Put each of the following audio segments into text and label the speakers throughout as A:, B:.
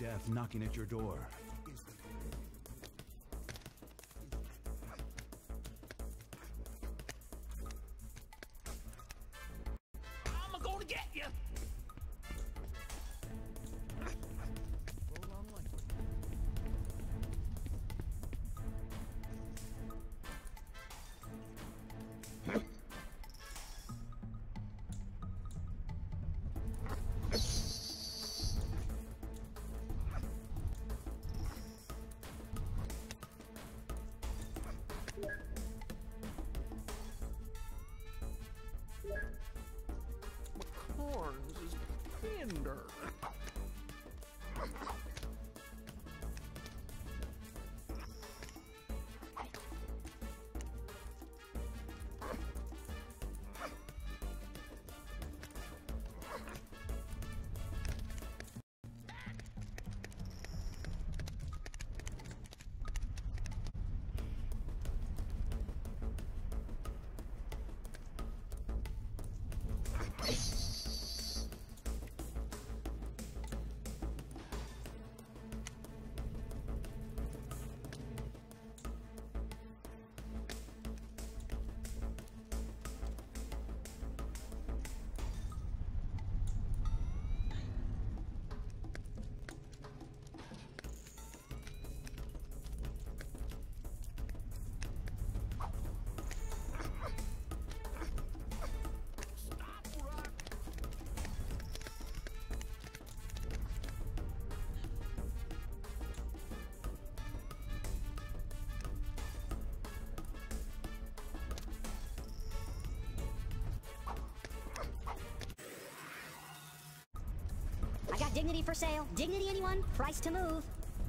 A: death knocking at your door.
B: I'm gonna get you! Corns is tender.
C: I got dignity for sale. Dignity, anyone? Price to move.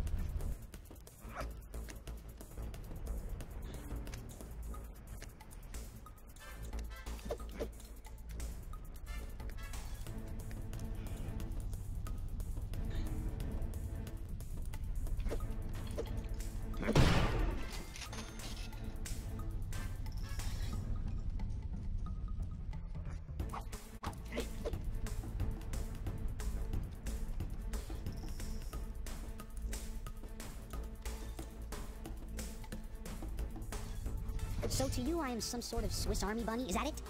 C: So to you, I am some sort of Swiss Army bunny, is that it?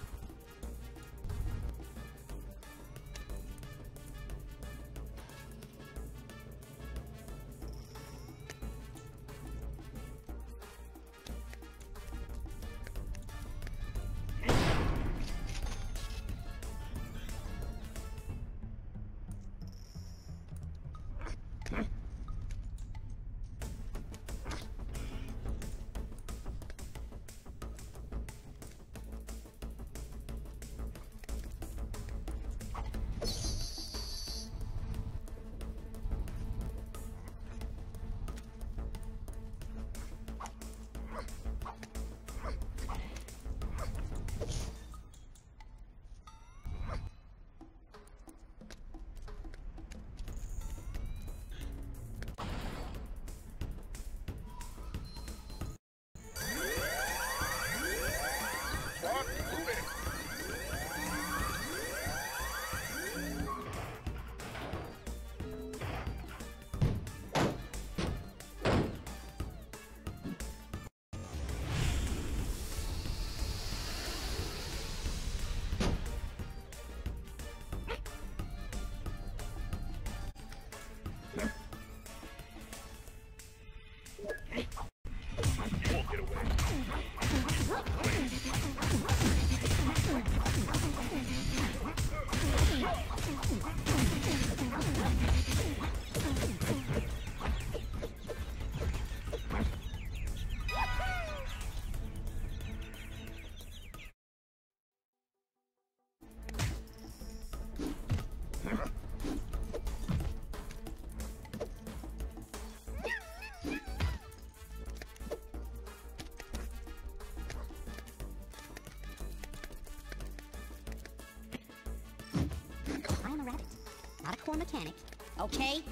C: Not a core mechanic, okay?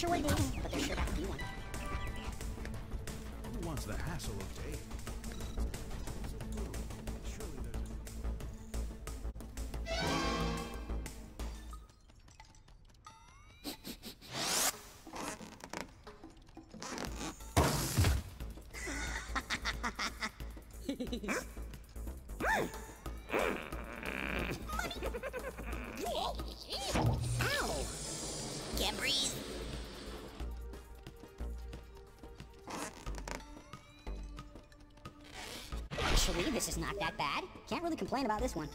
C: sure what it is, but there's sure got to be one.
B: Who wants the hassle of day?
C: Ow! Can't breathe. Actually, this is not that bad. Can't really complain about this one.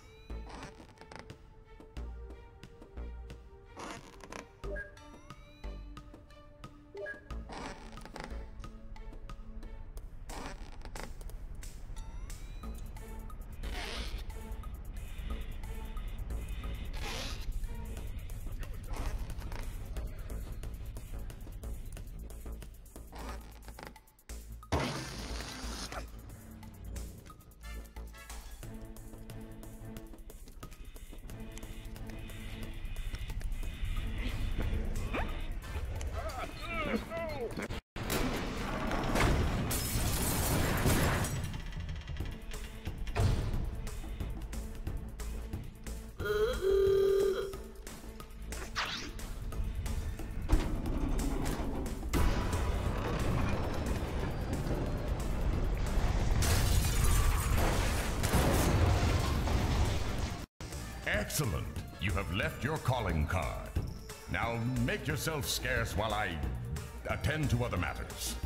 A: Excellent. You have left your calling card. Now make yourself scarce while I attend to other matters.